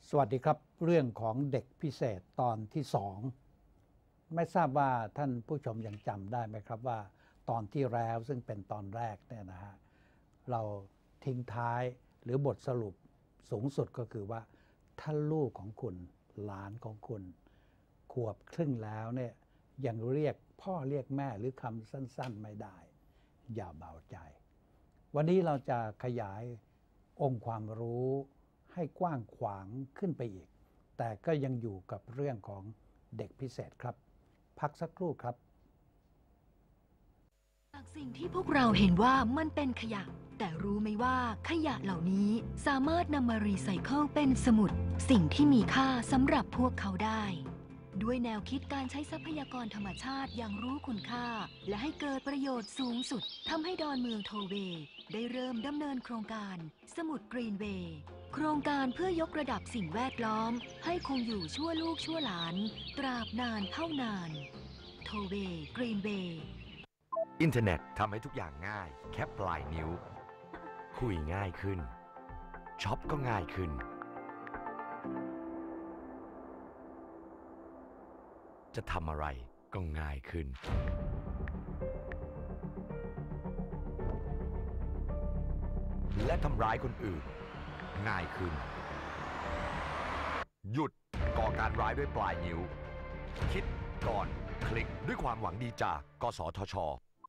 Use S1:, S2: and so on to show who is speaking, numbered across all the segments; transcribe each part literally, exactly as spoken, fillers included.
S1: สวัสดีครับเรื่องของเด็กพิเศษตอนที่สองไม่ทราบว่าท่านผู้ชมยังจำได้ไหมครับว่าตอนที่แล้วซึ่งเป็นตอนแรกเนี่ยนะฮะเราทิ้งท้ายหรือบทสรุปสูงสุดก็คือว่าถ้าลูกของคุณหลานของคุณขวบครึ่งแล้วเนี่ยยังเรียกพ่อเรียกแม่หรือคำสั้นๆไม่ได้อย่าเบาใจวันนี้เราจะขยายองค์ความรู้ให้กว้างขวางขึ้นไปอีกแต่ก็ยังอยู่กับเรื่องของเด็กพิเศษครับพักสักครู่ครับ
S2: จากสิ่งที่พวกเราเห็นว่ามันเป็นขยะแต่รู้ไหมว่าขยะเหล่านี้สามารถนำมารีไซเคิลเป็นสมุดสิ่งที่มีค่าสำหรับพวกเขาได้ด้วยแนวคิดการใช้ทรัพยากรธรรมชาติอย่างรู้คุณค่าและให้เกิดประโยชน์สูงสุดทำให้ดอนเมืองโทเวย์ได้เริ่มดำเนินโครงการสมุดกรีนเวย์โครงการเพื่อยกระดับสิ่งแวดล้อมให้คงอยู่ชั่วลูกชั่วหลานตราบนานเท่านานโทเวย์กรีนเวย์
S3: อินเทอร์เน็ตทำให้ทุกอย่างง่ายแค่ปลายนิ้วคุยง่ายขึ้นช็อปก็ง่ายขึ้นจะทำอะไรก็ง่ายขึ้นและทำร้ายคนอื่นง่ายขึ้นหยุดก่อการร้ายด้วยปลายนิ้วคิดก่อนคลิกด้วยความหวังดีจากกสทช.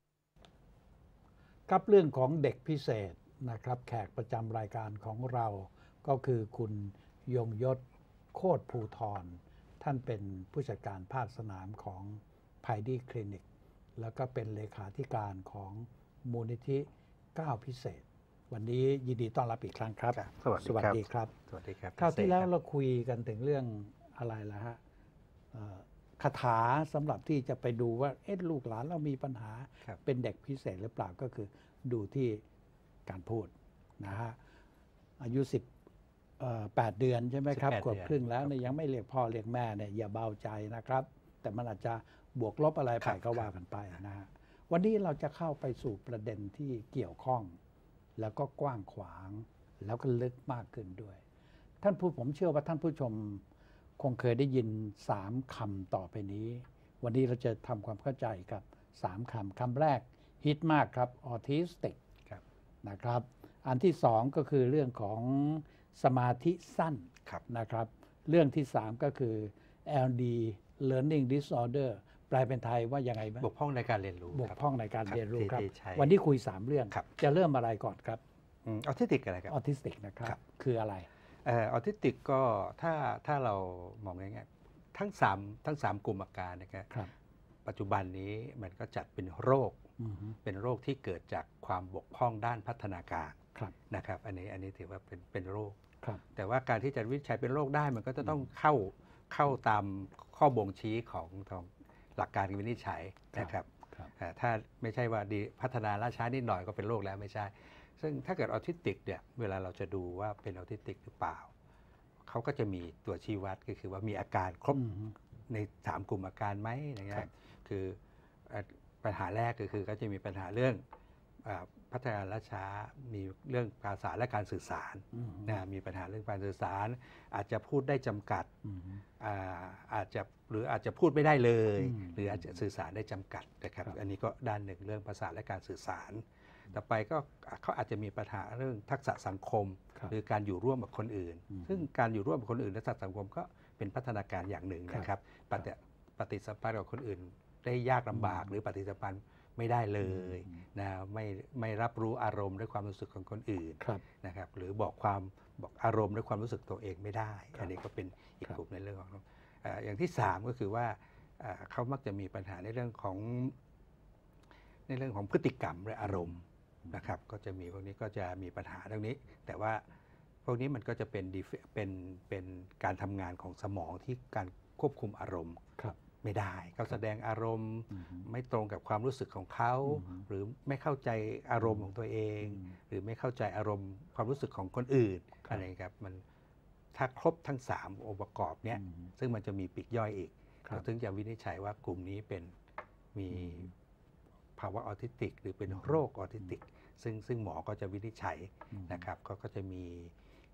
S1: ครับเรื่องของเด็กพิเศษนะครับแขกประจำรายการของเราก็คือคุณยงยศโคตรภูธรท่านเป็นผู้จัดการภาคสนามของไพดีคลินิกแล้วก็เป็นเลขาธิการของมูลนิธิก้าวพิเศษวันนี้ยินดีต้อนรับอีกครั้งครับ
S4: สวัสดีครับ
S1: สวัสดีครับคราวที่แล้วเราคุยกันถึงเรื่องอะไรล่ะฮะคาถาสำหรับที่จะไปดูว่าเอ๊ะลูกหลานเรามีปัญหาเป็นเด็กพิเศษหรือเปล่าก็คือดูที่การพูดนะฮะอายุสิบแปดเดือนใช่ไหมครับขวบครึ่งแล้วเนี่ยยังไม่เรียกพ่อเรียกแม่เนี่ยอย่าเบาใจนะครับแต่มันอาจจะบวกลบอะไรไปก็ว่ากันไปนะฮะวันนี้เราจะเข้าไปสู่ประเด็นที่เกี่ยวข้องแล้วก็กว้างขวางแล้วก็ลึกมากขึ้นด้วยท่านผู้ผมเชื่อว่าท่านผู้ชมคงเคยได้ยินสามคำต่อไปนี้วันนี้เราจะทำความเข้าใจกับสามคำคำแรกฮิตมากครับออทิสติกนะครับอันที่สองก็คือเรื่องของสมาธิสั้นนะครับเรื่องที่สามก็คือ แอล ดี Learning Disorder แปลเป็นไทยว่ายังไงบ้าง
S4: บกพร่องในการเรียนรู้
S1: บกพร่องในการเรียนรู้ครับ
S4: บ
S1: วันนี้คุยสามเรื่องจะเริ่มอะไรก่อนครับ
S4: ออทิสติกอะไรครับ
S1: ออทิสติกนะครับคืออะไร
S4: ออทิสติกก็ถ้าถ้าเรามองง่ายๆทั้งสามทั้งสามกลุ่มอาการนะครับปัจจุบันนี้มันก็จัดเป็นโรคเป็นโรคที่เกิดจากความบกพร่องด้านพัฒนาการนะครับอันนี้อันนี้ถือว่าเป็นเป็นโรคแต่ว่าการที่จะวินิจฉัยเป็นโรคได้มันก็จะต้องเข้าเข้าตามข้อบ่งชี้ของของหลักการวินิจฉัยนะครับถ้าไม่ใช่ว่าดีพัฒนาล่าช้านิดหน่อยก็เป็นโรคแล้วไม่ใช่ซึ่งถ้าเกิดออทิสติกเนี่ยเวลาเราจะดูว่าเป็นออทิสติกหรือเปล่าเขาก็จะมีตัวชี้วัดก็คือว่ามีอาการครบในสามกลุ่มอาการไหมนะครับคือปัญหาแรกก็คือก็จะมีปัญหาเรื่องพัฒนาล่าช้ามีเรื่องภาษาและการสื่อสารนะมีปัญหาเรื่องการสื่อสารอาจจะพูดได้จำกัดอาจจะหรืออาจจะพูดไม่ได้เลยหรืออาจจะสื่อสารได้จำกัดนะครับอันนี้ก็ด้านหนึ่งเรื่องภาษาและการสื่อสารต่อไปก็เขาอาจจะมีปัญหาเรื่องทักษะสังคมหรือการอยู่ร่วมกับคนอื่นซึ่งการอยู่ร่วมกับคนอื่นทักษะสังคมก็เป็นพัฒนาการอย่างหนึ่งนะครับปฏิปฏิสัมพันธ์กับคนอื่นได้ยากลำบากหรือปฏิสัมพันธ์ไม่ได้เลยนะไม่ไม่รับรู้อารมณ์ด้วยความรู้สึกของคนอื่นนะครับหรือบอกความบอกอารมณ์ด้วยความรู้สึกตัวเองไม่ได้อันนี้ก็เป็นอีกกลุ่มในเรื่องของอย่างที่สามก็คือว่าเขามักจะมีปัญหาในเรื่องของในเรื่องของพฤติกรรมและอารมณ์นะครับก็จะมีพวกนี้ก็จะมีปัญหาเรื่องนี้แต่ว่าพวกนี้มันก็จะเป็นเป็นเป็นการทำงานของสมองที่การควบคุมอารมณ์ไม่ได้เขาแสดงอารมณ์ไม่ตรงกับความรู้สึกของเขาหรือไม่เข้าใจอารมณ์ของตัวเองหรือไม่เข้าใจอารมณ์ความรู้สึกของคนอื่นอะไรครับมันถ้าครบทั้งสามองค์ประกอบเนี้ยซึ่งมันจะมีปีกย่อยอีกเราถึงจะวินิจฉัยว่ากลุ่มนี้เป็นมีภาวะออทิสติกหรือเป็นโรคออทิสติกซึ่งซึ่งหมอก็จะวินิจฉัยนะครับก็จะมี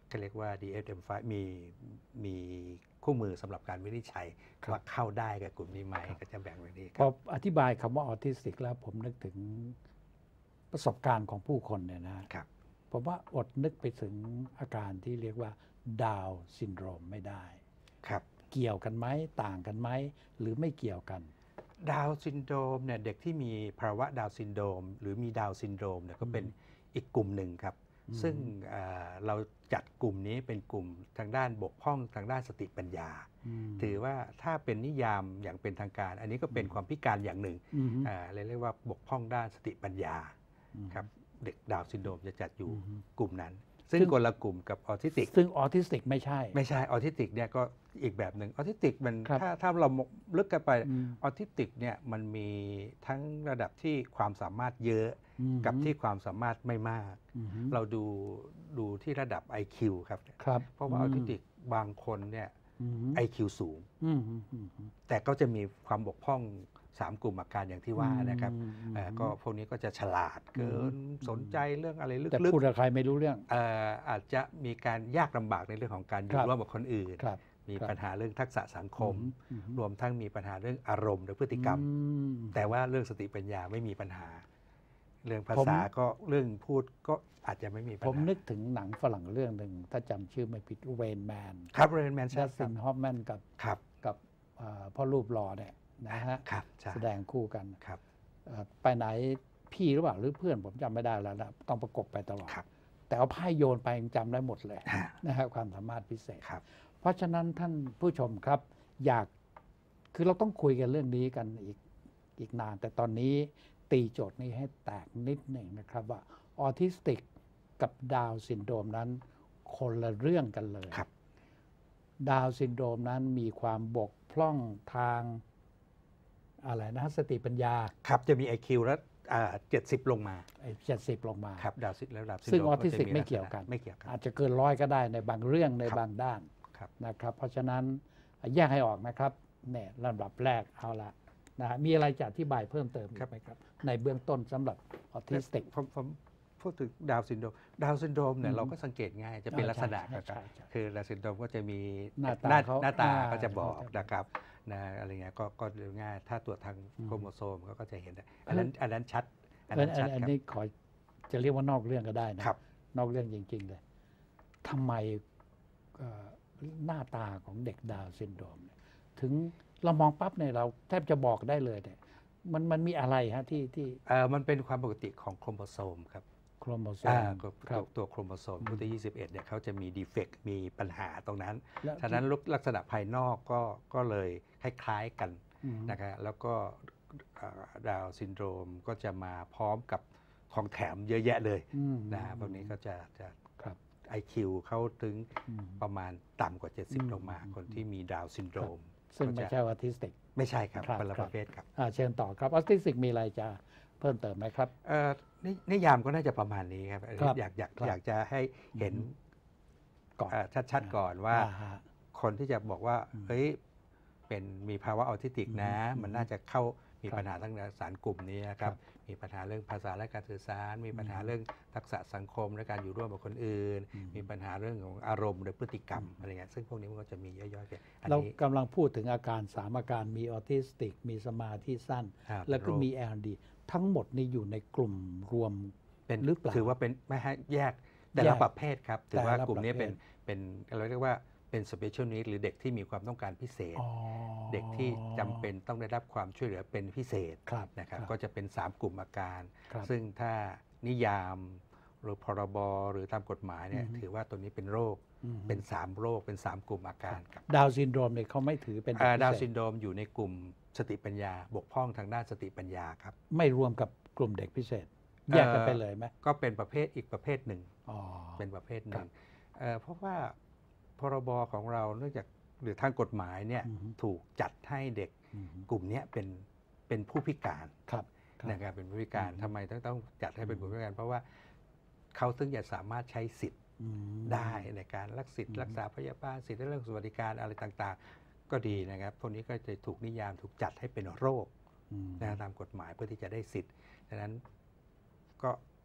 S4: เขาเรียกว่า ดี เอส เอ็ม ไฟว์ มีมีคู่มือสำหรับการวินิจฉัยว่าเข้าได้กับกลุ่มนี้ไหมก็จะแบ่งไว้ดีค
S1: พอ
S4: รับ
S1: อธิบายคำว่าออทิสติกแล้วผมนึกถึงประสบการณ์ของผู้คนเนี่ยนะครับ ผมว่าอดนึกไปถึงอาการที่เรียกว่าดาวน์ซินโดรมไม่ได้
S4: ครับ
S1: เกี่ยวกันไหมต่างกันไหมหรือไม่เกี่ยวกัน
S4: ดาวน์ซินโดรมเนี่ยเด็กที่มีภาวะดาวน์ซินโดรมหรือมีดาวน์ซินโดรมเนี่ยก็เป็นอีกกลุ่มหนึ่งครับ
S1: อืม
S4: ซึ่งเอ่อเราจัดกลุ่มนี้เป็นกลุ่มทางด้านบกพร่องทางด้านสติปัญญา
S1: ม
S4: ถือว่าถ้าเป็นนิยามอย่างเป็นทางการ อันนี้ก็เป็นความพิการอย่างหนึ่ง
S1: อืม
S4: อ่าเรียกว่าบกพร่องด้านสติปัญญา
S1: อืม
S4: ครับเด็กดาวน์ซินโดรมจะจัดอยู่
S1: อืม
S4: กลุ่มนั้น ซึ่ง
S1: ซึ่ง
S4: คนละกลุ่มกับออทิสติก
S1: ซึ่งออทิสติกไม่ใช่
S4: ไม่ใช่ออทิสติกเนี่ยก็อีกแบบหนึ่งออทิสติกมัน
S1: ครับ
S4: ถ้าถ้าเราลึกกันไป
S1: อืม
S4: ออทิสติกเนี่ยมันมีทั้งระดับที่ความสามารถเยอะ
S1: อืม
S4: กับที่ความสามารถไม่มาก
S1: อืม
S4: เราดูดูที่ระดับ ไอ คิว ครับ
S1: ครับ
S4: เพราะว่าออทิสติกบางคนเนี่ย
S1: อืม
S4: ไอ คิว สูง
S1: อืมอืมอืมอืม
S4: แต่ก็จะมีความบกพร่องสามกลุ่มอาการอย่างที่ว่านะครับ
S1: อืมอืม
S4: เอ่อก็พวกนี้ก็จะฉลาดเกินสนใจเรื่องอะไรลึ
S1: แต่
S4: ก
S1: พูดกับใครไม่รู้เรื่อง
S4: ๆเอ่ออาจจะมีการยากลำบากในเรื่องของการอ
S1: ค
S4: ยู่
S1: รับ
S4: ร่วมกับคนอื่น
S1: ครับ
S4: มี
S1: ครับ
S4: ปัญหาเรื่องทักษะสังคม
S1: อืม
S4: รวมทั้งมีปัญหาเรื่องอารมณ์หรือพฤติกรรม
S1: อืม
S4: แต่ว่าเรื่องสติปัญญาไม่มีปัญหา เรื่องภา
S1: ผม
S4: ษาก็เรื่องพูดก็อาจจะไม่มีปัญ
S1: ผม
S4: หา
S1: นึกถึงหนังฝรั่งเรื่องหนึ่งถ้าจำชื่อไม่ผิดเรนแมน
S4: ครับเรนแมน
S1: ดั
S4: ใช่
S1: ส
S4: ครั
S1: ติ
S4: บ
S1: นฮอฟแมนกับ
S4: ครับ
S1: กับเอ่อพ่อรูปหล่อเนี่ยนะฮะ
S4: ครับใช่
S1: แสดงคู่กัน
S4: ครับ
S1: เอ่อไปไหนพี่หรือเปล่าหรือเพื่อนผมจำไม่ได้แล้วนะต้องประกบไปตลอด
S4: ครับ
S1: แต่เอาไพ่โยนไปยังจำได้หมดเลย
S4: ฮะ
S1: นะฮะความสามารถพิเศษ
S4: ครับ
S1: เพราะฉะนั้นท่านผู้ชมครับ อยากคือเราต้องคุยกันเรื่องนี้กันอีกอีกนาน แต่ตอนนี้ตีโจทย์นี้ให้แตกนิดหนึ่งนะครับว่าออทิสติกกับดาวน์ซินโดรมนั้นคนละเรื่องกันเลย
S4: ครับ
S1: ดาวน์ซินโดรมนั้นมีความบกพร่องทางอะไรนะสติปัญญา
S4: ครับจะมี ไอ คิว แล้วเจ็ดสิบลงมา
S1: เจ็ดสิบลงมา
S4: ครับดาวซิระดับ
S1: ซึ่ง
S4: ซินโดร
S1: ออทิสติก
S4: จะ
S1: ไม่เกี่ยวกัน
S4: ไม่เกี่ยวกัน
S1: อาจจะเกินร้อยก็ได้ในบางเรื่องใน
S4: ครับ
S1: บางด้าน
S4: ครับ
S1: นะครับ เพราะฉะนั้นแยกให้ออกนะครับเนี่ยลำดับแรกเอาละนะฮะมีอะไรจะอธิบายเพิ่มเติมอีกไหมครับ ในเบื้องต้นสำหรับออทิสติก
S4: ผมผมพูดถึงดาวน์ซินโดรมดาวน์ซินโดรมเนี่ย
S1: อืม
S4: เราก็สังเกตง่ายจะเป็น
S1: อ่า
S4: ลักษณะ
S1: ใช่
S4: ครับ
S1: ใช่ใช่
S4: คือดาวน์ซินโดรมก็จะมี
S1: หน้าตา
S4: หน้า
S1: เขา
S4: หน้าตา
S1: อ่า
S4: ก็จะบอก
S1: เขาจะ
S4: นะครับนะอะไรเงี้ยก็ก็ดูง่ายถ้าตรวจทาง
S1: อืม
S4: โครโมโซมก็จะเห็นได้อันนั้นอันนั้นชัดอัน
S1: อั
S4: นั้น นชัด
S1: อัน
S4: ครับ
S1: นี้ขอจะเรียกว่านอกเรื่องก็ได้นะครับ นอกเรื่องจริง ๆ เลยทำไมเอ่อหน้าตาของเด็กดาวน์ซินโดรมเนี่ยถึงเรามองปั๊บเนี่ยเราแทบจะบอกได้เลยเนี่ยมันมันมีอะไรฮะที่ที่
S4: เอ่อมันเป็นความปกติของโครโมโซมครับ
S1: โครโมโซ
S4: อ่าม ตัว
S1: ครั
S4: ตัว
S1: บ
S4: ตัวโครโมโซม
S1: อืม
S4: ตัวที่ยี่สิบเอ็ดเนี่ยเขาจะมีดีเฟกต์มีปัญหาตรงนั้น
S1: แล้ว
S4: ฉะนั้นลักษณะภายนอกก็ก็เลยคล้ายๆกัน
S1: อืม
S4: นะครับแล้วก็เอ่อดาวน์ซินโดรมก็จะมาพร้อมกับของแถมเยอะแยะเลย
S1: อืม
S4: นะฮะพวกนี้ก็จะจะ
S1: ครับ
S4: ไอ คิว เขาถึง
S1: อืม
S4: ประมาณต่ำกว่า เจ็ดสิบ
S1: อืม
S4: ลงมา คนที่มีดาวน์ซินโดรม
S1: ซึ่ง
S4: ก็
S1: ไม่
S4: จะ
S1: ใช่ออทิสติก
S4: ไม่ใช่ครับ
S1: ครับ
S4: คนละ
S1: ครั
S4: ป
S1: บ
S4: ระเภทครับ
S1: อ่าเชิญต่อครับออทิสติกมีอะไรจะเพิ่มเติมไหมครับ
S4: เอ่อนินิยามก็น่าจะประมาณนี้ครับ
S1: ครับ
S4: อยากอยาก
S1: ครับ
S4: อยากจะให้เห็น
S1: ก่อน
S4: เอ่อชัดๆก่อนว่า
S1: อ่ฮะ
S4: คนที่จะบอกว่า
S1: อืม
S4: เฮ้ยเป็นมีภาวะออทิสติกนะ
S1: อืม
S4: มันน่าจะเข้ามี
S1: ครับ
S4: ปัญหาทั้งสารกลุ่มนี้นะครับ
S1: ครับ
S4: มีปัญหาเรื่องภาษาและการสื่อสาร มีปัญหา
S1: อืม
S4: เรื่องทักษะสังคมและการอยู่ร่วมกับคนอื่น
S1: อืม
S4: มีปัญหาเรื่องของอารมณ์หรือพฤติกรรมอะไรเงี้ยซึ่งพวกนี้มันก็จะมีย่อยๆกันอัน
S1: เรา
S4: นี้
S1: กำลังพูดถึงอาการสามอาการมีออทิสติก มีสมาธิสั้น
S4: อ่า
S1: แล้วก็
S4: เป็นโรค
S1: มี แอล ดี ทั้งหมดนี้อยู่ในกลุ่มรวม
S4: เป็น
S1: หรือเปล่า
S4: ถือว่าเป็นไม่ให้แยกแต่
S1: แย
S4: ละ
S1: ก
S4: ประเภทครับถือว่า
S1: แต่ละ
S4: กลุ่มนี้
S1: ประเภท
S4: เป็นเป็นเราเรียกว่าเป็น special need หรือเด็กที่มีความต้องการพิเศษ
S1: อ๋อ
S4: เด็กที่จำเป็นต้องได้รับความช่วยเหลือเป็นพิเศษ
S1: ครับ
S4: นะครับ
S1: ครับ
S4: ก็จะเป็น สาม กลุ่มอาการ
S1: ครับ
S4: ซึ่งถ้านิยามหรือพรบหรือตามกฎหมายเนี่ย
S1: อือฮึ
S4: ถือว่าตัวนี้เป็นโรค
S1: อืม
S4: เป็น สาม โรคเป็น สาม กลุ่มอาการครับ
S1: ดาวน์ซินโดรมเนี่ยเขาไม่ถือเป็นเด็ก
S4: อ่า
S1: พิ
S4: ดาว
S1: เศ
S4: น์ซิ
S1: ษ
S4: นโดรมอยู่ในกลุ่มสติปัญญา บกพร่องทางด้านสติปัญญาครับ
S1: ไม่รวมกับกลุ่มเด็กพิเศษ แยกกันไปเลยไหม
S4: ก็เป็นประเภทอีกประเภทหนึ่ง
S1: อ๋อ
S4: เป็นประเภทห
S1: ครั
S4: นึ่
S1: บ
S4: งเอ่อเพราะว่าพรบของเราเนื่องจากหรือทางกฎหมายเนี่ย
S1: อือฮึ
S4: ถูกจัดให้เด็ก
S1: อืม
S4: กลุ่มเนี้ยเป็นเป็นผู้พิการ
S1: ครับครับ
S4: นะครับเป็นผู้พิการ
S1: อืม
S4: ทำไมต้องต้องจัดให้เป็นผู้พิการ เพราะว่าเขาถึงจะสามารถใช้สิทธิ์
S1: อืม
S4: ได้ในการรักสิทธิ์
S1: อืม
S4: รักษาพยาบาลสิทธิ์ในเรื่องสวัสดิการอะไรต่างๆ ก็ดีนะครับพวกนี้ก็จะถูกนิยามถูกจัดให้เป็นโรค
S1: อืม
S4: นะตามกฎหมายเพื่อที่จะได้สิทธิ์ดังนั้นก็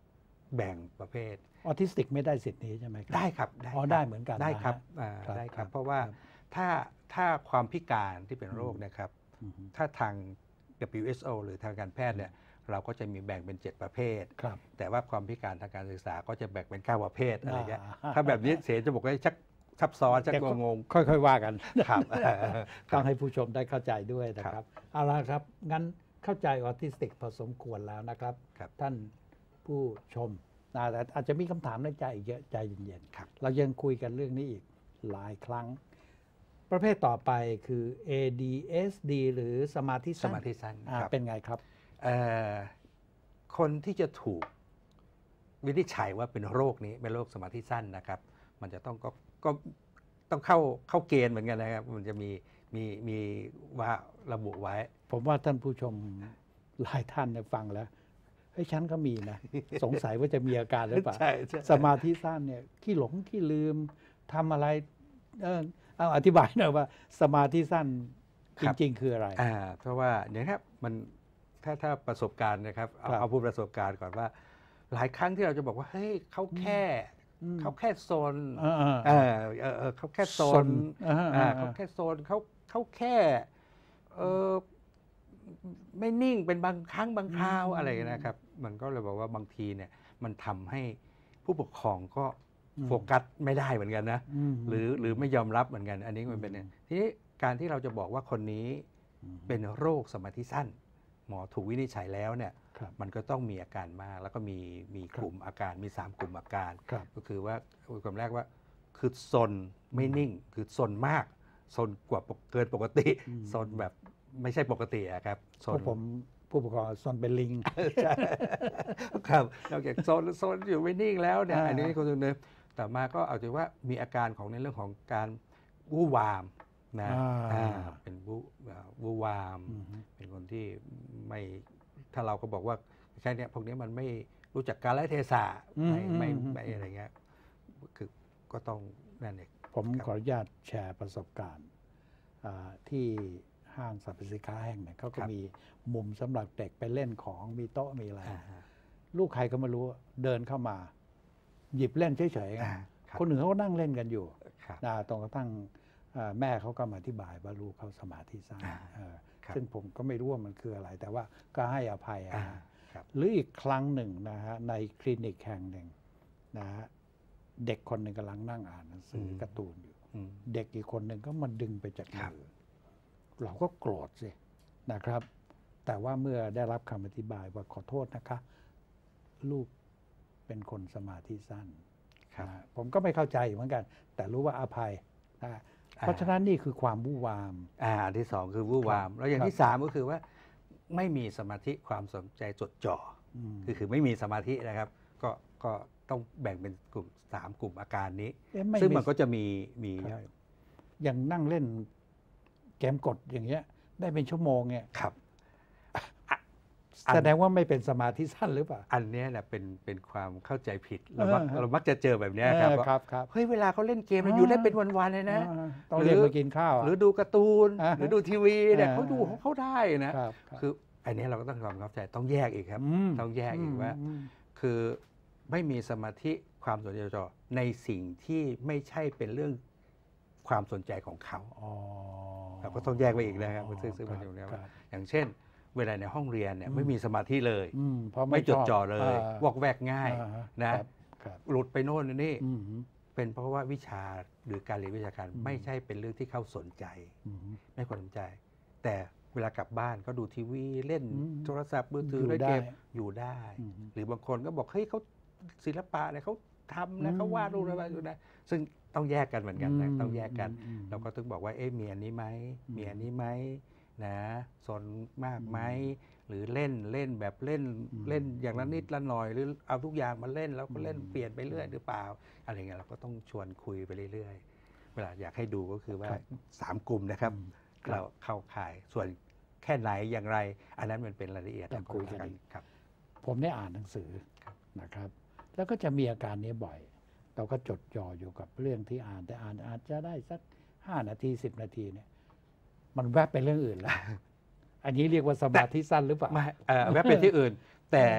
S4: แบ่งประเภท
S1: ออทิสติกไม่ได้สิทธิ์นี้ใช่ไหมครับ
S4: ได้ครับ
S1: อ๋อได้เหมือนกัน
S4: ได้ครับได้ครับเพราะว่าถ้าถ้าความพิการที่เป็นโรคนะครับถ้าทาง ดับเบิลยู เอช โอ หรือทางการแพทย์เนี่ยเราก็จะมีแบ่งเป็นเจ็ดประเภทแต่ว่าความพิการทางการศึกษาก็จะแบ่งเป็นเก้าประเภทอะไรเงี้ยถ้าแบบนี้เสียจะบอกว่าชักซับซ้อนชักงง
S1: ค่อยๆว่ากันครับต้องให้ผู้ชมได้เข้าใจด้วยนะครับเอาละครับงั้นเข้าใจออทิสติกพอสมควรแล้วนะครับท่านผู้ชมแต่อาจจะมีคำถามในใจอีกเยอะใจเย็นๆเรายังคุยกันเรื่องนี้อีกหลายครั้งประเภทต่อไปคือ เอ ดี เอส ดี หรือสมาธิสั้น
S4: สมาธิสั้น
S1: เป็นไงครับ
S4: คนที่จะถูกวินิจฉัยว่าเป็นโรคนี้เป็นโรคสมาธิสั้นนะครับมันจะต้องก็ก็ต้องเข้าเข้าเกณฑ์เหมือนกันนะครับมันจะมีมีมีว่าระบุไว้
S1: ผมว่าท่านผู้ชมหลายท่านเนี่ยฟังแล้วเฮ้ยฉันก็มีนะ สงสัยว่าจะมีอาการหรือเปล่า สมาธิสั้นเนี่ยขี้หลงขี้ลืมทำอะไรเออเอาอธิบายหน่อยว่าสมาธิสั้นจริงๆคืออะไร
S4: อ่าเพราะว่าเนี่ยครับมันถ้าถ้าประสบการณ์นะครับเอาเอาพูดประสบการณ์ก่อนว่าหลายครั้งที่เราจะบอกว่าเฮ้ยเขาแค่เขาแค่โซนเออเออเขาแค่โซนเขาแค่โซนเขาเขาแค่เออไม่นิ่งเป็นบางครั้งบางคราวอะไรนะครับมันก็เลยบอกว่าบางทีเนี่ยมันทำให้ผู้ปกครองก็โฟกัสไม่ได้เหมือนกันนะหรือหรือไม่ยอมรับเหมือนกันอันนี้มันเป็นเนี่ยทีนี้การที่เราจะบอกว่าคนนี้เป็นโรคสมาธิสั้นหมอถูกวินิจฉัยแล้วเนี่ยมันก็ต้องมีอาการมากแล้วก็มีมีกลุ่มอาการมีสามกลุ่มอาการก็คือว่ากลุ่มแรกว่าคือซนไม่นิ่งคือซนมากซนกว่าเกินปกติซนแบบไม่ใช่ปกติอะครับ
S1: พวกผมผู้ปกครองซนเป็นลิง
S4: ครับนอกจากโซนโซนอยู่ไม่นิ่งแล้วเนี่ยอันนี้คนนึงต่อมาก็เอาถือว่ามีอาการของในเรื่องของการวู่วามนะเป็นวูวูวามเป็นคนที่ไม่ถ้าเราก็บอกว่าแค่นี้พวกนี้มันไม่รู้จักกาลเทศะไม่ไม่ไม่อะไรเงี้ยคือก็ต้องนั่นเอง
S1: ผมขออนุญาตแชร์ประสบการณ์ที่ห้างสรรพสินค้าแห่งหนึ่งเขาก็มีมุมสำหรับเด็กไปเล่นของมีโต๊ะมีอะไรลูกใครก็ไม่รู้เดินเข้ามาหยิบเล่นเฉยๆคนหนึ่งเขาก็นั่งเล่นกันอยู่ตรงกระทั่งแม่เขาก็มาอธิบายว่าลูกเขาสมาธิสั้นซึ่งผมก็ไม่รู้ว่ามันคืออะไรแต่ว่าก็ให้อภัยหรืออีกครั้งหนึ่งนะฮะในคลินิกแห่งหนึ่งนะฮะเด็กคนหนึ่งกำลังนั่งอ่านหนังสือการ์ตูนอยู่เด็กอีกคนหนึ่งก็มาดึงไปจากมือเราก็โกรธสินะครับแต่ว่าเมื่อได้รับคำอธิบายว่าขอโทษนะคะลูกเป็นคนสมาธิสั้นนะผมก็ไม่เข้าใจเหมือนกันแต่รู้ว่าอภัยนะเพราะฉะนั้นนี่คือความวู่วาม
S4: อ่าที่สองคือวู่วามแล้วอย่างที่สามก็คือว่าไม่มีสมาธิความสนใจจดจ่อคือคือไม่มีสมาธินะครับก็ก็ต้องแบ่งเป็นกลุ่มสามกลุ่มอาการนี้ซึ่งมันก็จะมีมี
S1: อย่างนั่งเล่นเกมกดอย่างเงี้ยได้เป็นชั่วโมงเนี่ย
S4: ครับ
S1: แสดงว่าไม่เป็นสมาธิสั้นหรือเปล่า
S4: อันนี้แหละเป็นเป็นความเข้าใจผิดเรามักเรามักจะเจอแบบนี้ครับ
S1: ครับ
S4: เฮ้ยเวลาเขาเล่นเกมมันอยู่ได้เป็นวันๆเลยนะ
S1: ต้องเรียนมากินข้าว
S4: หรือดูการ์ตูนหรือดูทีวีเนี่ยเขาดูของเขาได้นะคืออันนี้เราก็ต้องความเข้าใจต้องแยกอีกครับต้องแยกอีกว่าคือไม่มีสมาธิความสนใจจดจ่อในสิ่งที่ไม่ใช่เป็นเรื่องความสนใจของเขาเราก็ต้องแยกไปอีกนะครับซึ่งซึ่งมันอยู่แล้วอย่างเช่นเวลาในห้องเรียนเนี่ยไม่มีสมาธิเลยไม่จดจ่อเลยวอกแวกง่ายนะหลุดไปโน่นนี่เป็นเพราะว่าวิชาหรือการเรียนวิชาการไม่ใช่เป็นเรื่องที่เขาสนใจไม่ควรสนใจแต่เวลากลับบ้านก็ดูทีวีเล่นโทรศัพท์มือถือเล่นเกมอยู่ได้หรือบางคนก็บอกเฮ้ยเขาศิลปะเนี่ยเขาทำนะเขาวาดรูปอะไรอยู่นะซึ่งต้องแยกกันเหมือนกันนะต้องแยกกันเราก็ต้องบอกว่าเอ๊ะมีอันนี้ไหมมีอันนี้ไหมนะสนมากไหมหรือเล่นเล่นแบบเล่นเล่นอย่างละนิดละหน่อยหรือเอาทุกอย่างมาเล่นแล้วก็เล่นเปลี่ยนไปเรื่อยหรือเปล่าอะไรเงี้ยเราก็ต้องชวนคุยไปเรื่อยๆเวลาอยากให้ดูก็คือว่าสามกลุ่มนะครับเราเข้าข่ายส่วนแค่ไหนอย่างไรอันนั้นมันเป็นรายละเอียด
S1: ต้องคุยกัน
S4: ครับ
S1: ผมได้อ่านหนังสือนะครับแล้วก็จะมีอาการนี้บ่อยเราก็จดจ่ออยู่กับเรื่องที่อ่านแต่อ่านอาจจะได้สักห้านาทีสิบนาทีเนี่ยมันแวบไปเรื่องอื่นแล้วอันนี้เรียกว่าสมาธิสั้นหรือเปล่า
S4: ไม่แวบไปที่อื่นแต่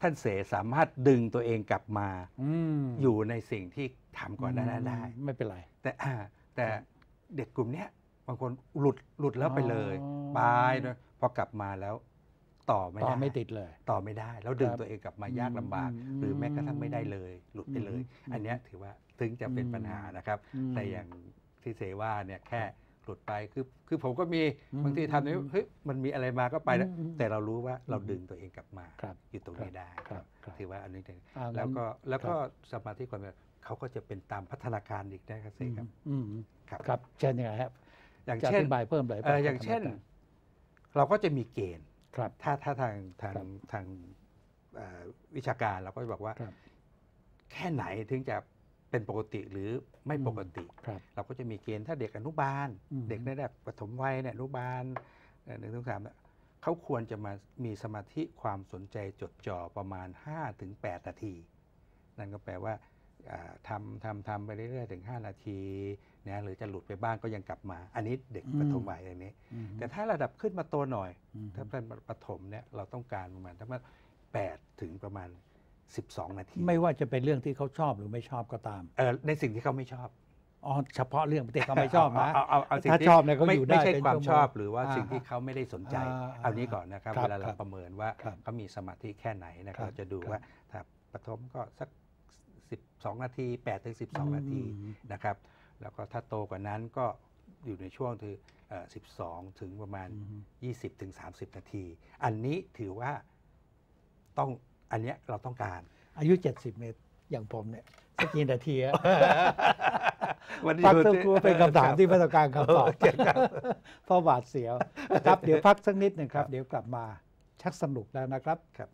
S4: ท่านเสสามารถดึงตัวเองกลับมา
S1: อืม
S4: อยู่ในสิ่งที่ทำก่อนหน้านั้นได้
S1: ไม่เป็นไร
S4: แต่อ่าแต่เด็กกลุ่มเนี้ยบางคนหลุดหลุดแล้วไปเลย
S1: อ๋อ
S4: ไปนะพอกลับมาแล้วต่อไม่
S1: ต่อ
S4: ได้
S1: ไม่ติดเลย
S4: ต่อไม่ได้ แล้วดึง
S1: ครับ
S4: ตัวเองกลับมายากลำบาก
S1: อืม
S4: หรือแม้กระทั่งไม่ได้เลย หลุดไปเลย
S1: อืม
S4: อันเนี้ยถือว่าถึงจะเป็น
S1: อืม
S4: ปัญหานะครับ
S1: อืม
S4: แต่อย่างที่เสว่าเนี่ยแค่หลุดไปคือคือผมก็มี
S1: อืม
S4: บางทีทำนี้เฮ้ยมันมีอะไรมาก็ไปแล้ว
S1: อืม
S4: แต่เรารู้ว่าเราดึงตัวเองกลับมา
S1: ครับ
S4: อยู่ตรงนี้ได้
S1: ครับครับ
S4: ถือว่าอันนี้เป็น
S1: อ่า
S4: แล้วก็
S1: งั้น
S4: แล้วก็
S1: ครับ
S4: สมาธิความเป็นเขาก็จะเป็นตามพัฒนาการอีกได้ครับเสกครับ
S1: อืม
S4: ครับ
S1: ครับเช่นยังไงครับ
S4: อย่าง
S1: จะอ
S4: เช่น
S1: ธิบายเพิ่มเลย
S4: เอ่ออย่างเช่น เราก็จะมีเกณฑ์
S1: ครับ
S4: ถ้าถ้าทางทาง
S1: ครับ
S4: ทางเอ่อวิชาการเราก็จะบอกว่า
S1: ครับ
S4: แค่ไหนถึงจะเป็นปกติหรือไม่ปกติ
S1: ครับ
S4: เราก็จะมีเกณฑ์ถ้าเด็กอนุบาล
S1: อืม
S4: เด็กในระดับปฐมวัยเนี่ยอนุบาลเอ่อหนึ่งถึงสามเนี่ยเขาควรจะมามีสมาธิความสนใจจดจ่อประมาณ ห้าถึงแปด นาที นั่นก็แปลว่าอ่าทำทำทำไปเรื่อยๆถึง ห้า นาทีนะหรือจะหลุดไปบ้างก็ยังกลับมา อันนี้เด็ก
S1: อืม
S4: ปฐมวัยอย่างนี้
S1: อืม
S4: แต่ถ้าระดับขึ้นมาโตหน่อย
S1: อืม
S4: ถ้าเป็นปฐมเนี่ยเราต้องการประมาณถ้ามาแปดถึงประมาณ สิบสอง นาที
S1: ไม่ว่าจะเป็นเรื่องที่เขาชอบหรือไม่ชอบก็ตาม
S4: เอ่อในสิ่งที่เขาไม่ชอบ
S1: อ๋อเฉพาะเรื่องที่เขาไม่ชอบนะ
S4: เอาเอาเอาสิ่ง
S1: ถ้า
S4: ที่
S1: ชอบเนี่ยเขา
S4: ไม่
S1: อยู่ได้
S4: ไม่ใช่
S1: เป็น
S4: ความ
S1: ชั่วโมง
S4: ชอบหรือว่า
S1: อ่า
S4: สิ่งที่เขาไม่ได้สนใจ
S1: อ่า
S4: เอานี้ก่อนนะครับ
S1: ครับ
S4: เวลาเรา
S1: ครับ
S4: ประเมินว่า
S1: ครับ
S4: เขามีสมาธิแค่ไหนนะค
S1: ครั
S4: รับบ เราจะดู
S1: ครับ
S4: ว่าถ้าปฐมก็สักสิบสองนาทีแปดถึงสิบสองนาที
S1: อืม
S4: นะครับ แล้วก็ถ้าโตกว่านั้นก็อยู่ในช่วงที่เอ่อสิบสองถึงประมาณ
S1: อืม
S4: ยี่สิบถึงสามสิบ นาที อันนี้ถือว่าต้องอันเนี้ยเราต้องการ
S1: อายุเจ็ดสิบเนี่ยอย่างผมเนี่ยสักกี่นาทีอะ
S4: วันนี้
S1: พัก
S4: ดู
S1: สัก
S4: สิ
S1: ครู่เป็นคำถามที่ไม่ต้องการคำตอบเพราะหวาดเสียวครับเดี๋ยวพักสักนิดหนึ่งครับ เดี๋ยวกลับมาชักสนุกแล้วนะครับ
S4: ครับ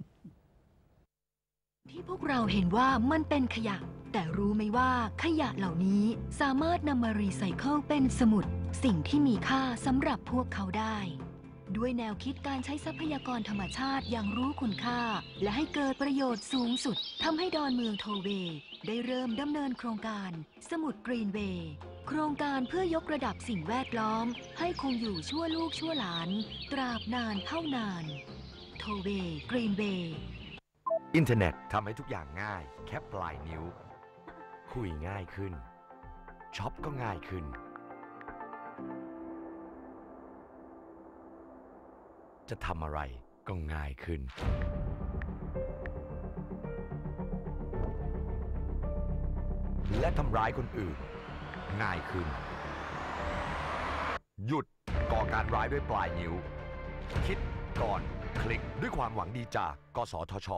S2: ที่พวกเราเห็นว่ามันเป็นขยะ แต่รู้ไหมว่าขยะเหล่านี้สามารถนำมารีไซเคิลเป็นสมุด สิ่งที่มีค่าสำหรับพวกเขาได้ ด้วยแนวคิดการใช้ทรัพยากรธรรมชาติอย่างรู้คุณค่า และให้เกิดประโยชน์สูงสุดทำให้ดอนเมืองโทเวย์ได้เริ่มดำเนินโครงการสมุดกรีนเวย์โครงการเพื่อยกระดับสิ่งแวดล้อม ให้คงอยู่ชั่วลูกชั่วหลาน ตราบนานเท่านานโทเวย์กรีนเวย์
S3: อินเทอร์เน็ตทำให้ทุกอย่างง่าย แค่ปลายนิ้ว คุยง่ายขึ้นช็อปก็ง่ายขึ้น จะทำอะไรก็ง่ายขึ้น และทำร้ายคนอื่น ง่ายขึ้น หยุดก่อการร้ายด้วยปลายนิ้ว คิดก่อนคลิกด้วยความหวังดีจาก กสทช.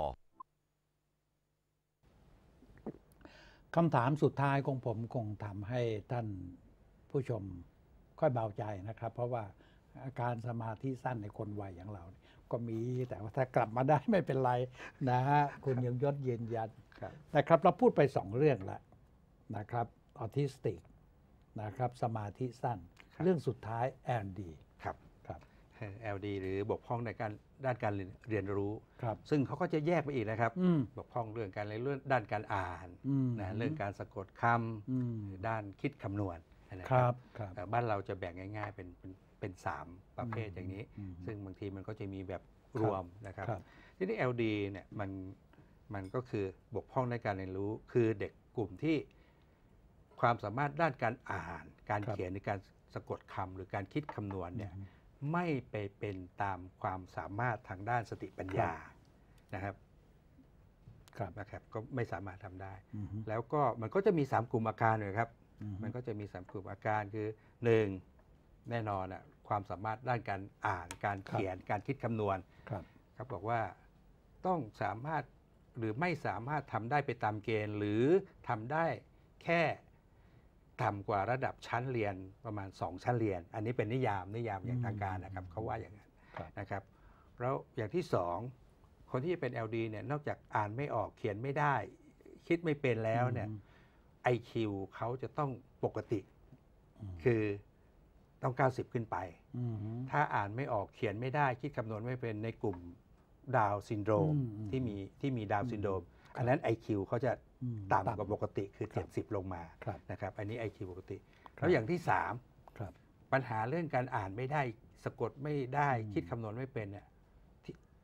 S1: คำถามสุดท้ายของผมคงทำให้ท่านผู้ชมค่อยเบาใจนะครับ เพราะว่าอาการสมาธิสั้นในคนวัยอย่างเราก็มีแต่ว่าถ้ากลับมาได้ไม่เป็นไรนะฮะคุณยงยศยืนยัน
S4: ครับ นะครับ
S1: เราพูดไปสองเรื่องแล้วนะครับออทิสติกนะครับสมาธิสั้น
S4: ครับ
S1: เรื่องสุดท้าย แอล ดี
S4: ครับ
S1: ครับ
S4: แอล ดี หรือบกพร่องในการด้านการเรียนรู้
S1: ครับ
S4: ซึ่งเขาก็จะแยกไปอีกนะครับ
S1: อืม
S4: บกพร่องเรื่องการเรียนรู้ด้านการอ่าน
S1: อืม
S4: นะเรื่องการสะกดค
S1: อืม
S4: ำหรือด้านคิดคำนวณนะ
S1: ค
S4: ค
S1: รั
S4: รั
S1: บบ ครับ
S4: เอ่อบ้านเราจะแบ่งง่ายๆเป็นเป็นเป็นสามประเภทอย่างนี้
S1: อืม
S4: ซึ่งบางทีมันก็จะมีแบบรวมนะครับ
S1: ครับ
S4: ทีนี้ แอล ดี เนี่ยมันมันก็คือบกพร่องในการเรียนรู้ คือเด็กกลุ่มที่ความสามารถด้านการอ่าน การ
S1: ครับ
S4: เขียนหรือการสะกดคำหรือการคิดคำนวณเนี่ยไม่ไปเป็นตามความสามารถทางด้านสติปัญญานะครับ
S1: ครับ
S4: นะครับก็ไม่สามารถทำได้
S1: อืม
S4: แล้วก็มันก็จะมีสามกลุ่มอาการเลยครับ
S1: อืม
S4: มันก็จะมีสามกลุ่มอาการคือหนึ่งแน่นอนอะความสามารถด้านการอ่านการเขียนการคิดคำนวณ
S1: ครับ
S4: ครับบอกว่าต้องสามารถหรือไม่สามารถทำได้ไปตามเกณฑ์ หรือทำได้แค่ต่ำกว่าระดับชั้นเรียนประมาณสองชั้นเรียน อันนี้เป็นนิยามนิยามอย่างทางการนะครับเขาว่าอย่างนั้น
S1: ครับ
S4: นะครับแล้วอย่างที่สองคนที่เป็น แอล ดี เนี่ยนอกจากอ่านไม่ออกเขียนไม่ได้ คิดไม่เป็นแล้วเนี่ย ไอ คิว เขาจะต้องปกติ
S1: อืม
S4: คือต้องเก้าสิบขึ้นไป
S1: อืม
S4: ถ้าอ่านไม่ออกเขียนไม่ได้ คิดคำนวณไม่เป็นในกลุ่มดาวน์ซินโดรม
S1: อืมอืม
S4: ที่มีที่มีดาวน์ซินโดรม
S1: ครับ
S4: อันนั้น ไอ คิว เขาจะ
S1: อืม
S4: ต่ำกว่าปกติคือ
S1: ครับ
S4: เจ็ดสิบ ลงมา
S1: ครับ
S4: นะครับ อันนี้ ไอ คิว ปกติ
S1: ครับ
S4: แล้วอย่างที่สาม
S1: ครับ
S4: ปัญหาเรื่องการอ่านไม่ได้สะกดไม่ได้
S1: อืม
S4: คิดคำนวณไม่เป็นเนี่ยที่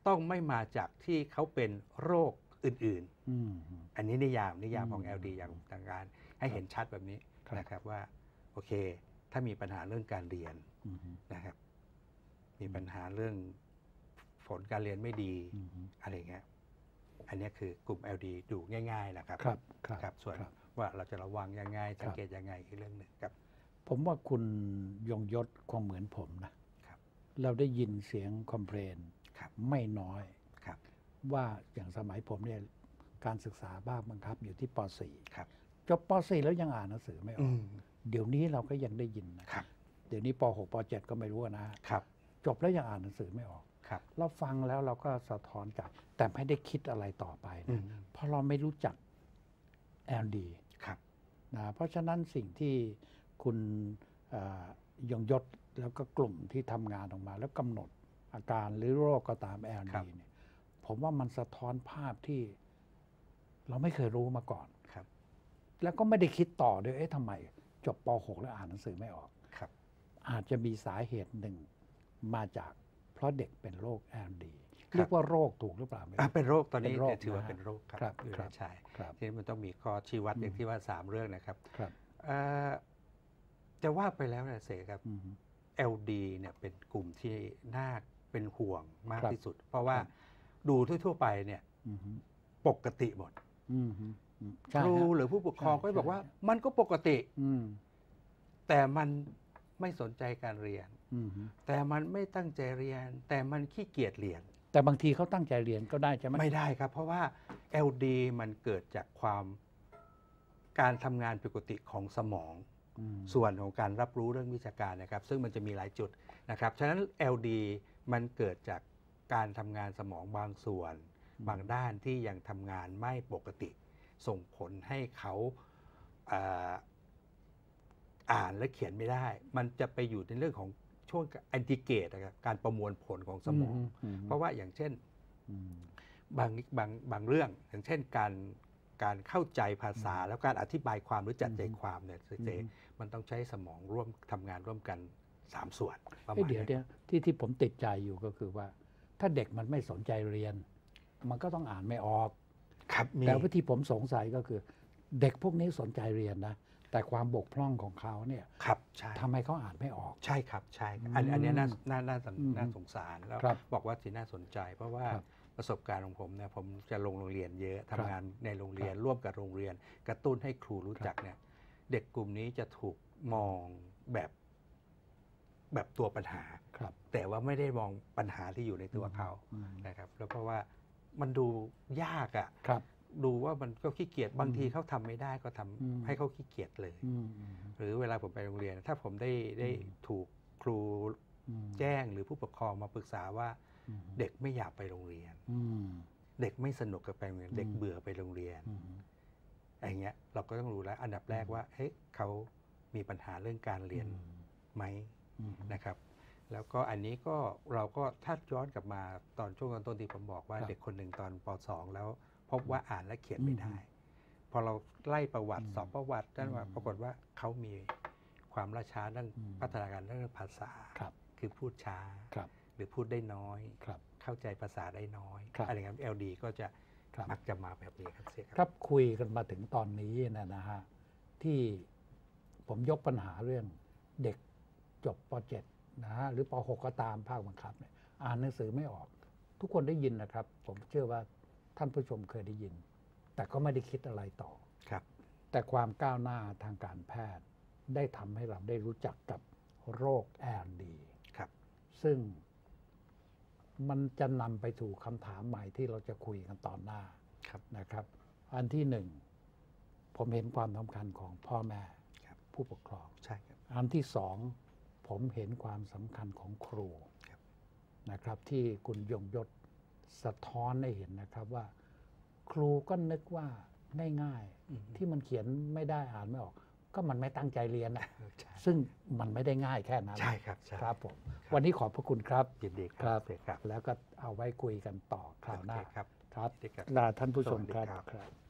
S4: ต้องไม่มาจากที่เขาเป็นโรคอื่น
S1: อืม
S4: ๆ อันนี้นิยามนิยามของ
S1: อืม
S4: แอล ดี อย่างทางการให้เห็นชัดแบบนี้
S1: ครับ
S4: นะครับว่าโอเคถ้ามีปัญหาเรื่องการเรียน
S1: อืม
S4: นะครับมีปัญหาเรื่องผลการเรียนไม่ดี
S1: อืม
S4: อะไรเงี้ยอันนี้คือกลุ่ม แอล ดี ดูง่ายๆนะครับ
S1: ครับครับ
S4: ครับส่วน
S1: ครับ
S4: ว่าเราจะระวังยังไง
S1: ครับ
S4: สังเกตยังไงอีกเรื่องหนึ่งครับ
S1: ผมว่าคุณยงยศคงเหมือนผมนะครับ เราได้ยินเสียงคอมเพลน
S4: ครับ
S1: ไม่น้อย
S4: ครับ
S1: ว่าอย่างสมัยผมเนี่ยการศึกษาบ้างบังคับอยู่ที่ป .สี่
S4: ครับ
S1: จบป .สี่ แล้วยังอ่านหนังสือไม่อ
S4: อื
S1: อก
S4: ม
S1: เดี๋ยวนี้เราก็ยังได้ยินนะครับ เดี๋ยวนี้ป .หก ป .เจ็ด ก็ไม่รู้นะ
S4: ครับ
S1: จบแล้วยังอ่านหนังสือไม่ออก
S4: ครับ
S1: เราฟังแล้วเราก็สะท้อนกลับ แต่ไม่ได้คิดอะไรต่อไป
S4: อื
S1: นะ
S4: ม
S1: เพราะเราไม่รู้จัก แอล ดี
S4: ครับ
S1: นะเพราะฉะนั้นสิ่งที่คุณเอ่อยงยศแล้วก็กลุ่มที่ทำงานออกมา แล้วกำหนดอาการหรือโรคก็ตาม แอล
S4: ครั
S1: ดี
S4: บ
S1: เนี่ยผมว่ามันสะท้อนภาพที่เราไม่เคยรู้มาก่อน
S4: ครับ
S1: แล้วก็ไม่ได้คิดต่อด้วยเอ๊ะทำไม จบป .หก แล้วอ่านหนังสือไม่ออก
S4: ครับ
S1: อาจจะมีสาเหตุหนึ่งมาจากเพราะเด็กเป็นโรค แอล ดี เรียกว่าโรคถูกหรือเปล่าไม่
S4: อ่ะ
S1: รู้
S4: เป็นโรคตอนนี้
S1: เป็นโรค
S4: ถือว่า
S1: นะฮะ
S4: เป็นโรค
S1: ครั
S4: ครับ บอยู่
S1: ครั
S4: ใน
S1: บ
S4: ชาย
S1: ครับ
S4: ทีนี้มันต้องมีข้อชี้วัด
S1: อืม
S4: อย่างที่ว่าสามเรื่องนะครับ
S1: ครับ
S4: เอ่อจะว่าไปแล้วนะเสกครับ
S1: อืม
S4: แอล ดี เนี่ยเป็นกลุ่มที่น่าเป็นห่วงมาก
S1: ครับ
S4: ที่สุด เพราะว่า
S1: ครับ
S4: ดูทั่วๆไปเนี่ย
S1: อืม
S4: ปกติหมด
S1: อืมอืม
S4: ค
S1: ใช่
S4: รู
S1: ฮะ
S4: หรือผู้ปกครอง
S1: ใช่
S4: ก็บอกว่า
S1: ใช่
S4: มันก็ปกติ
S1: อืม
S4: แต่มันไม่สนใจการเรียน
S1: อืม
S4: แต่มันไม่ตั้งใจเรียน แต่มันขี้เกียจเรียน
S1: แต่บางทีเขาตั้งใจเรียนก็ได้ใช่ไหม
S4: ไม่ได้ครับ เพราะว่า แอล ดี มันเกิดจากความการทำงานปกติของสมอง
S1: อืม
S4: ส่วนของการรับรู้เรื่องวิชาการนะครับ ซึ่งมันจะมีหลายจุดนะครับ ฉะนั้น แอล ดี มันเกิดจากการทำงานสมองบางส่วน
S1: อืม
S4: บางด้านที่ยังทำงานไม่ปกติ ส่งผลให้เขาเอ่ออ่านและเขียนไม่ได้ มันจะไปอยู่ในเรื่องของช่วงแอนติเกตนะครับการประมวลผลของสมอง เพราะว่าอย่างเช่น
S1: อืม
S4: บางบางบางเรื่อง อย่างเช่นการการเข้าใจภาษาแล้วการอธิบายความหรือจัดใจ
S1: อืม
S4: ความเนี่ยเจ
S1: อืม
S4: มันต้องใช้สมองร่วมทำงานร่วมกันสามส่วนประ
S1: เอ้ย
S4: มาณ
S1: เดี๋ยว
S4: นี้
S1: เดี๋ยวที่ที่ผมติดใจอยู่ก็คือว่า ถ้าเด็กมันไม่สนใจเรียน มันก็ต้องอ่านไม่ออก
S4: ครับมี
S1: แต่ว่าที่ผมสงสัยก็คือ เด็กพวกนี้สนใจเรียนนะ แต่ความบกพร่องของเขาเนี่ย
S4: ครับใช่
S1: ทำให้เขาอ่านไม่ออก
S4: ใช่ครับใช่ครับอันอันเนี้ยน่าน่าน่าสน
S1: อืม
S4: น่าสงสารแล้ว
S1: ครับ
S4: บอกว่าที่น่าสนใจ เพราะว่า
S1: ครับ
S4: ประสบการณ์ของผมเนี่ยผมจะลงโรงเรียนเยอะทำ
S1: ครับ
S4: งานในโรงเรียน
S1: ครับ
S4: ร่วมกับโรงเรียน กระตุ้นให้ครูรู้
S1: ครับ
S4: จักเนี่ยเด็กกลุ่มนี้จะถูกมองแบบแบบตัวปัญหา
S1: ครับ
S4: แต่ว่าไม่ได้มองปัญหาที่อยู่ในตัวเขา
S1: อืม
S4: นะครับ แล้วเพราะว่ามันดูยากอะ่ะ
S1: ครับ
S4: ดูว่ามันก็ขี้เกียจบางที
S1: อืม
S4: เขาทำไม่ได้ก็ทำ
S1: อืม
S4: ให้เขาขี้เกียจเลย
S1: อืมอืม
S4: หรือเวลาผมไปโรงเรียน ถ้าผมได้ได้
S1: อืม
S4: ถูกครู
S1: อืม
S4: แจ้งหรือผู้ปกครองมาปรึกษาว่า
S1: อืม
S4: เด็กไม่อยากไปโรงเรียน
S1: อืม
S4: เด็กไม่สนุกกับไปโรงเรียน
S1: อืม
S4: เด็กเบื่อไปโรงเรียน
S1: อืม
S4: อย่างเงี้ยเราก็ต้องรู้แล้ว อันดับแรกว่าเฮ้ยเขามีปัญหาเรื่องการเรียนไหม
S1: อืม
S4: นะครับ แล้วก็อันนี้ก็เราก็ถ้าย้อนกลับมาตอนช่วงต้นที่ผมบอกว่า
S1: ครับ
S4: เด็กคนหนึ่งตอนป .สอง แล้วพบว่าอ่านและเขียนไม่ได้
S1: อืม
S4: พอเราไล่ประวัติ
S1: อืม
S4: สอบประวัตินั่นว่า
S1: อืม
S4: ปรากฏว่าเขามีความล่าช้าเรื่อง
S1: อืม
S4: พัฒนาการเรื่องภาษา
S1: ครับ
S4: คือพูดช้า
S1: ครับ
S4: หรือพูดได้น้อย
S1: ครับ
S4: เข้าใจภาษาได้น้อย
S1: ครับ
S4: อะไรอย่างนี้ แอล ดี ก็จะ
S1: ครับ
S4: มักจะมาแบบนี้ครับเสีย
S1: ค
S4: ค
S1: รั
S4: รับ
S1: บคุยกันมาถึงตอนนี้เนะนะฮะที่ผมยกปัญหาเรื่องเด็กจบป .เจ็ด นะฮะหรือป .หก ก็ตามภาคบังคับเนี่ยอ่านหนังสือไม่ออก ทุกคนได้ยินนะครับ ผมเชื่อว่าท่านผู้ชมเคยได้ยิน แต่ก็ไม่ได้คิดอะไรต่อ
S4: ครับ
S1: แต่ความก้าวหน้าทางการแพทย์ ได้ทำให้เราได้รู้จักกับโรค แอล ดี
S4: ครับ
S1: ซึ่งมันจะนำไปถูกคำถามใหม่ที่เราจะคุยกันตอนหน้า
S4: ครับ
S1: นะครับ อันที่หนึ่งผมเห็นความสำคัญของพ่อแม่
S4: ครับ
S1: ผู้ปกครอง
S4: ใช่ครับ
S1: อันที่สองผมเห็นความสำคัญของครู
S4: ครับ
S1: นะครับ ที่คุณยงยศสะท้อนให้เห็นนะครับว่า ครูก็นึกว่าง่าย
S4: อืม
S1: ๆ ที่มันเขียนไม่ได้อ่านไม่ออก ก็มันไม่ตั้งใจเรียนนะ
S4: เออใช่
S1: ซึ่งมันไม่ได้ง่ายแค่นั้น
S4: ใช่ครับใช่
S1: ครับผม
S4: ครับ
S1: วันนี้ขอบพระคุณครับ
S4: ยินดีค
S1: ครั
S4: รับ บเสียครับ
S1: แล้วก็เอาไว้คุยกันต่อคราวหน้า
S4: โอเคครับ
S1: ครับ
S4: ยินดีครับ
S1: ลาท่านผู้ชม
S4: สวัสดี
S1: ครับ
S4: ครับ
S1: ครับ